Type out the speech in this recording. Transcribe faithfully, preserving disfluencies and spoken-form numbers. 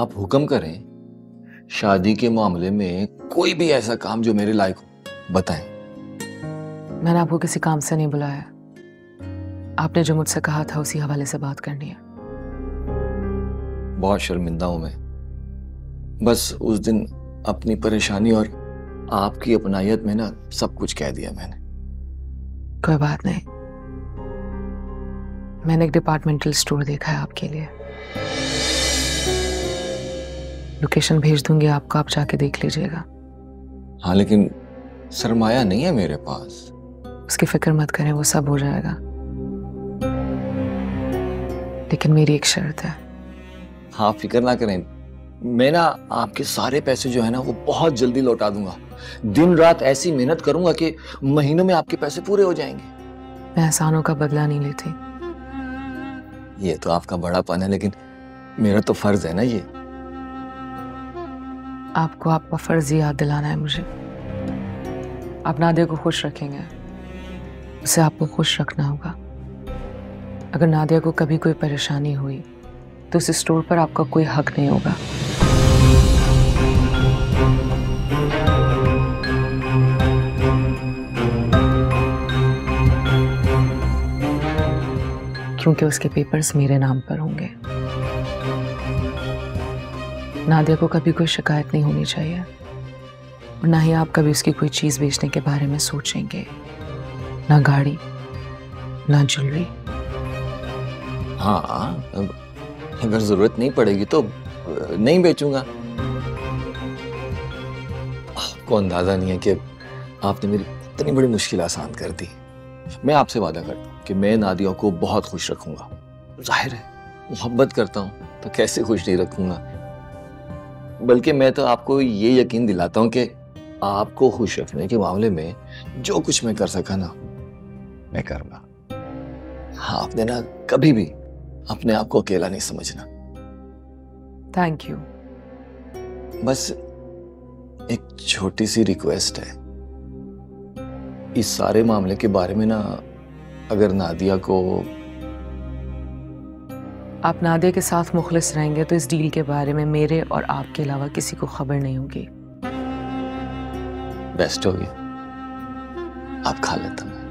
आप हुक्म करें, शादी के मामले में कोई भी ऐसा काम जो मेरे लायक हो बताएं। मैंने आपको किसी काम से नहीं बुलाया। आपने जो मुझसे कहा था उसी हवाले से बात करनी है। बहुत शर्मिंदा हूं मैं। बस उस दिन अपनी परेशानी और आपकी अपनायत में ना सब कुछ कह दिया मैंने। कोई बात नहीं, मैंने एक डिपार्टमेंटल स्टोर देखा है आपके लिए। लोकेशन भेज दूंगी आपको, आप जाके देख लीजिएगा। हाँ, लेकिन सरमाया नहीं है मेरे पास। उसकी फिक्र मत करें, वो सब हो जाएगा। लेकिन मेरी एक शर्त है। हाँ, फिक्र ना करें, मैं ना आपके सारे पैसे जो है ना वो बहुत जल्दी लौटा दूंगा। दिन रात ऐसी मेहनत करूंगा कि महीनों में आपके पैसे पूरे हो जाएंगे। मैं एहसानों का बदला नहीं लेती। ये तो आपका बड़ापन है, लेकिन मेरा तो फर्ज है ना ये। आपको आपका फर्ज याद दिलाना है मुझे। आप नादिया को खुश रखेंगे, उसे आपको खुश रखना होगा। अगर नादिया को कभी कोई परेशानी हुई तो उस स्टोर पर आपका कोई हक नहीं होगा। क्योंकि उसके पेपर्स मेरे नाम पर होंगे। नादिया को कभी कोई शिकायत नहीं होनी चाहिए, और ना ही आप कभी उसकी कोई चीज बेचने के बारे में सोचेंगे। ना गाड़ी, ना ज्वेलरी। हाँ, अगर जरूरत नहीं पड़ेगी तो नहीं बेचूंगा। आपको अंदाजा नहीं है कि आपने मेरी इतनी बड़ी मुश्किल आसान कर दी। मैं आपसे वादा करता हूँ कि मैं नादिया को बहुत खुश रखूंगा। जाहिर है, मोहब्बत करता हूँ तो कैसे खुश नहीं रखूंगा। बल्कि मैं तो आपको ये यकीन दिलाता हूँ कि आपको खुश रखने के मामले में जो कुछ मैं कर सका ना, मैं करूंगा। हाँ, आपने ना कभी भी अपने आप को अकेला नहीं समझना। Thank you. बस एक छोटी सी रिक्वेस्ट है। इस सारे मामले के बारे में ना अगर नादिया को, आप नादिया के साथ मुखलिस रहेंगे तो इस डील के बारे में मेरे और आपके अलावा किसी को खबर नहीं होगी। बेस्ट होगी। आप खा लेता हूँ।